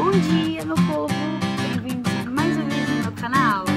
Bom dia, meu povo! Bem-vindos a mais um vídeo no meu canal.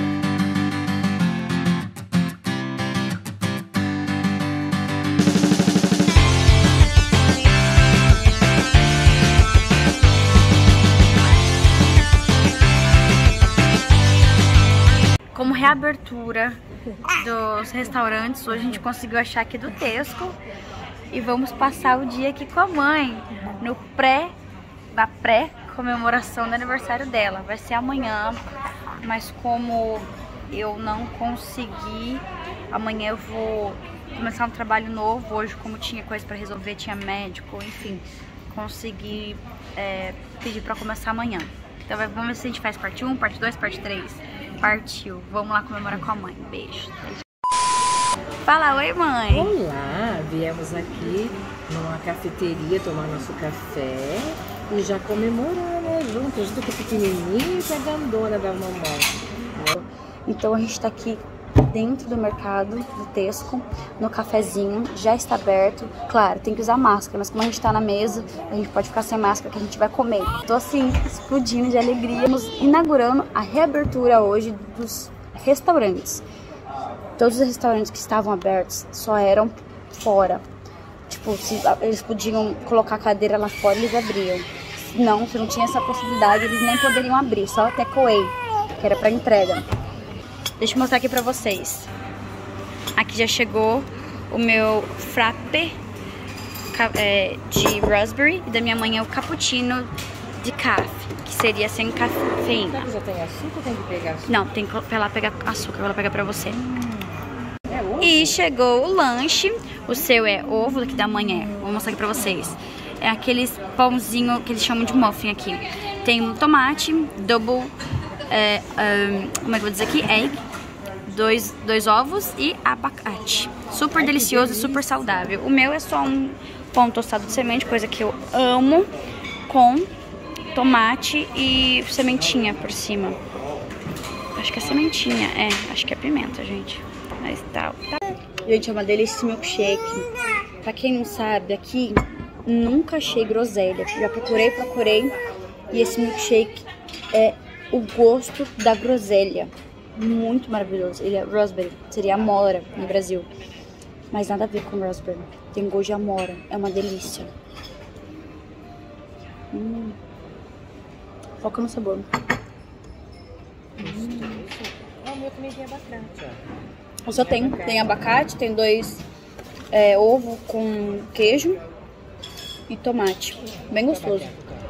Como reabertura dos restaurantes, hoje a gente conseguiu achar aqui do Tesco e vamos passar o dia aqui com a mãe na pré-comemoração do aniversário dela. Vai ser amanhã, mas como eu não consegui, amanhã eu vou começar um trabalho novo. Hoje, como tinha coisa pra resolver, tinha médico, enfim, consegui pedir pra começar amanhã. Então vamos ver se a gente faz parte 1, parte 2, parte 3. Partiu, vamos lá comemorar com a mãe. Beijo. Fala, oi mãe. Olá, viemos aqui numa cafeteria tomar nosso café e já comemorar, né? Juntos, do pequenininho e a grandona da mamãe. Então a gente tá aqui dentro do mercado do Tesco, no cafezinho, já está aberto. Claro, tem que usar máscara, mas como a gente tá na mesa, a gente pode ficar sem máscara que a gente vai comer. Tô assim, explodindo de alegria. Estamos inaugurando a reabertura hoje dos restaurantes. Todos os restaurantes que estavam abertos só eram fora. Tipo, se eles podiam colocar a cadeira lá fora, eles abriam. Não, se não tinha essa possibilidade, eles nem poderiam abrir, só takeaway, que era pra entrega. Deixa eu mostrar aqui pra vocês. Aqui já chegou o meu frappe de raspberry e da minha mãe é o cappuccino de café, que seria sem cafeína. Será que já tem açúcar ou tem que pegar açúcar? Não, tem que ir lá pegar açúcar, ela pega pra você. E chegou o lanche. O seu é ovo, daqui da manhã. Vou mostrar aqui pra vocês. É aqueles pãozinho que eles chamam de muffin aqui. Tem um tomate, double, como é que eu vou dizer aqui? Egg, dois ovos e abacate. Super delicioso, super saudável. O meu é só um pão tostado de semente, coisa que eu amo, com tomate e sementinha por cima. Acho que é sementinha, acho que é pimenta, gente. Mas tá. Gente, é uma delícia esse milkshake. Pra quem não sabe, aqui nunca achei groselha. Já procurei. E esse milkshake é o gosto da groselha. Muito maravilhoso. Ele é raspberry, seria amora no Brasil. Mas nada a ver com raspberry. Tem gosto de amora. É uma delícia. Foca no sabor. O meu também tem abacate, ó. Eu só tenho. Tem abacate, tem dois ovo com queijo e tomate. Bem gostoso.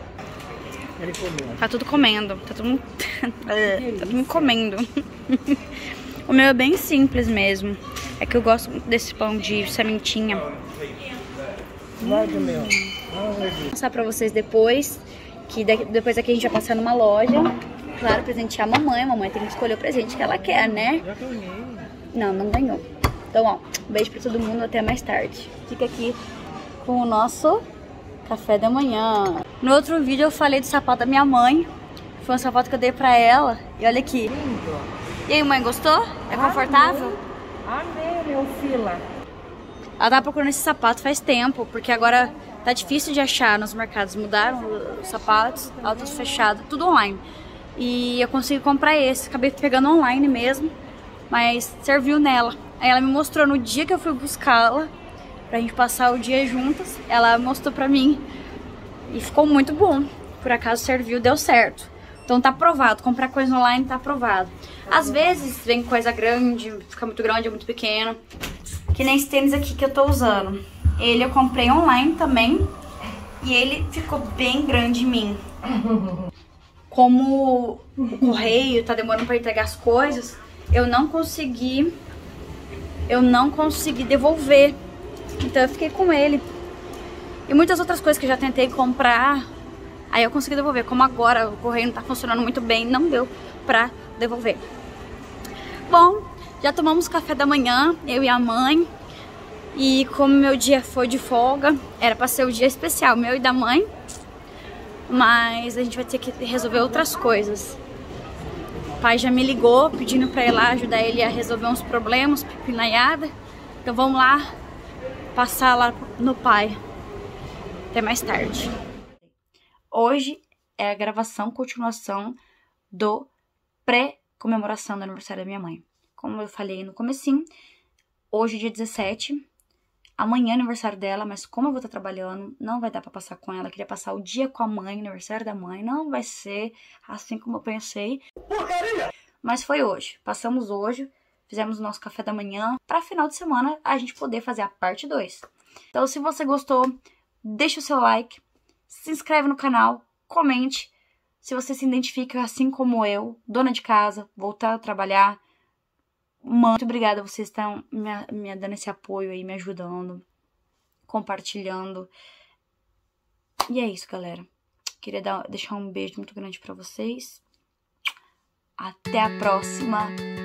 Tá tudo comendo. Tá todo mundo comendo. O meu é bem simples mesmo. É que eu gosto muito desse pão de sementinha. Vou mostrar pra vocês depois. Que depois aqui a gente vai passar numa loja. Claro, presentear a mamãe. A mamãe tem que escolher o presente que ela quer, né? Já ganhei. Não ganhou. Então, ó, um beijo pra todo mundo, até mais tarde. Fica aqui com o nosso café da manhã. No outro vídeo eu falei do sapato da minha mãe. Foi um sapato que eu dei pra ela. E olha aqui. E aí, mãe, gostou? É confortável? Amei, meu fila. Ela tava procurando esse sapato faz tempo, porque agora tá difícil de achar nos mercados. Mudaram os sapatos, altos fechados, tudo online. E eu consegui comprar esse. Acabei pegando online mesmo. Mas serviu nela. Aí ela me mostrou no dia que eu fui buscá-la, pra gente passar o dia juntas. Ela mostrou pra mim e ficou muito bom. Por acaso serviu, deu certo. Então tá aprovado. Comprar coisa online tá aprovado. Às vezes vem coisa grande, fica muito grande ou muito pequeno. Que nem esse tênis aqui que eu tô usando. Ele eu comprei online também. E ele ficou bem grande em mim. Como o correio tá demorando pra entregar as coisas, eu não consegui devolver. Então eu fiquei com ele. E muitas outras coisas que eu já tentei comprar, aí eu consegui devolver. Como agora o correio não tá funcionando muito bem, não deu pra devolver. Bom, já tomamos café da manhã, eu e a mãe. E como meu dia foi de folga, era pra ser o dia especial, meu e da mãe. Mas a gente vai ter que resolver outras coisas. O pai já me ligou pedindo pra ir lá ajudar ele a resolver uns problemas, pipinaiada. Então vamos lá passar lá no pai. Até mais tarde. Hoje é a gravação, continuação do pré-comemoração do aniversário da minha mãe. Como eu falei no comecinho, hoje dia 17, amanhã é aniversário dela, mas como eu vou estar trabalhando, não vai dar pra passar com ela. Eu queria passar o dia com a mãe, aniversário da mãe, não vai ser assim como eu pensei. Porcaria! Mas foi hoje, passamos hoje, fizemos o nosso café da manhã, pra final de semana a gente poder fazer a parte 2. Então se você gostou, deixa o seu like, se inscreve no canal, comente. Se você se identifica assim como eu, dona de casa, voltar a trabalhar, muito obrigada, vocês estão me dando esse apoio aí, me ajudando, compartilhando. E é isso, galera. Queria deixar um beijo muito grande pra vocês. Até a próxima.